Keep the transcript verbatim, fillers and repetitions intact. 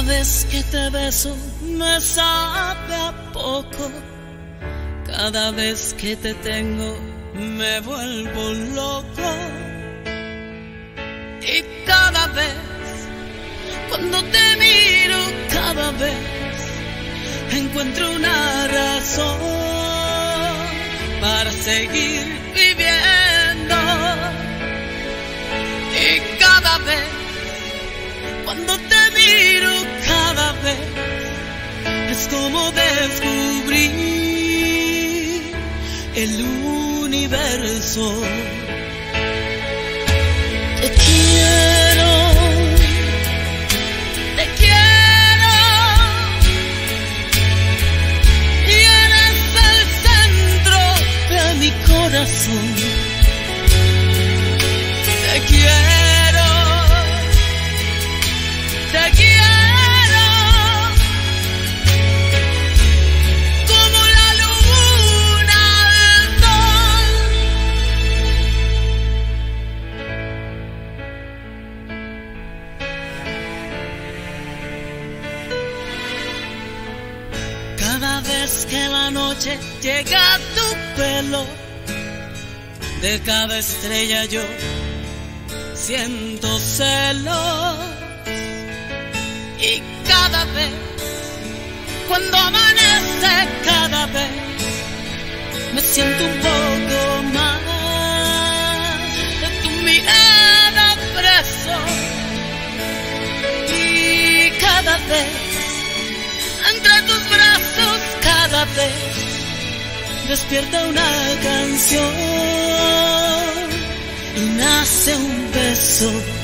vez que te beso me sabe a poco. Cada vez que te tengo me vuelvo loco. Y cada vez cuando te miro, cada vez encuentro una razón para seguir viviendo. Y cada vez cuando te miro, cada vez es como descubrir el universo. Te quiero, te quiero, y eres el centro de mi corazón. Te quiero, te quiero, como la luna del sol. Cada vez que la noche llega a tu pelo, de cada estrella yo siento celos. Y cada vez, cuando amanece, cada vez me siento un poco más de tu mirada preso. Y cada vez, entre tus brazos, cada vez despierta una canción y nace un beso.